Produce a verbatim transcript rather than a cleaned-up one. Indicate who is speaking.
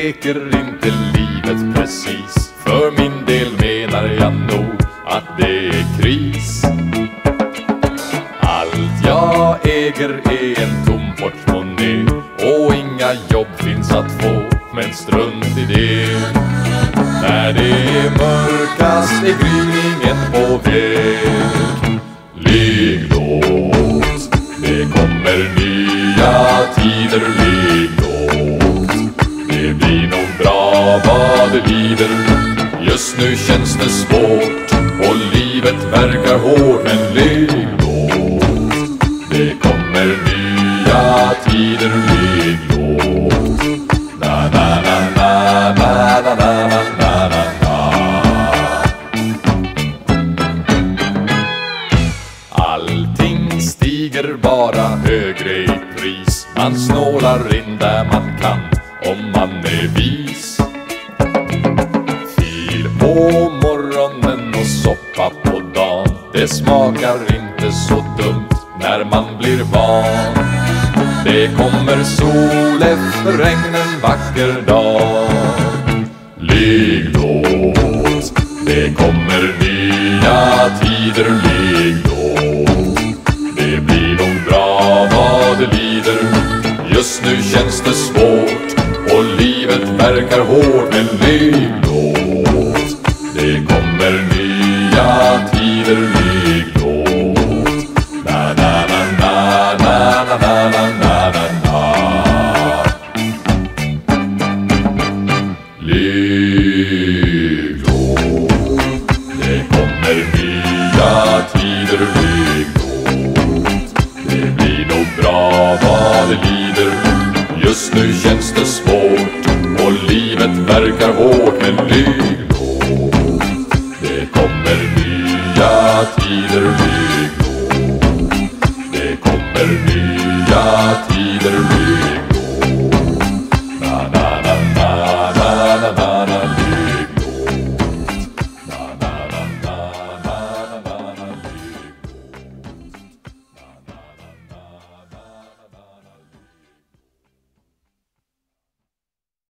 Speaker 1: leker inte livet precis. För min del menar jag nog att det är kris. Allt jag äger är en tom portmonnä och inga jobb finns att få, men strunt i det. När det är mörkast är gryningen på väg. Ligg lågt, det kommer nya tider. Ligg lågt, det blir nog bra vad det lider. Just nu känns det svårt och livet verkar hårt. Men ligg lågt, det kommer nya tider. Ligg lågt, na na na na na na na na na na. Allting stiger bara högre i pris. Man snålar in där man kan om man är vis. Fil på morgonen och soppa på dagen, det smakar inte så dumt när man blir van. Det kommer sol efter regn en vacker dag. Ligg lågt, det kommer nya tider. Ligg lågt, det blir nog bra vad det lider. Just nu känns det svårt och livet verkar hårt. Men ligg lågt, det kommer nya tider. Ligg lågt, na na na na na na na na na na na. Ligg lågt, det kommer nya tider. Ligg lågt, det blir nog bra vad det lider. Just nu känns det svårt och livet verkar hårt. Men ligg lågt, det kommer nya tider. Ligg lågt, det kommer nya tider. Ligg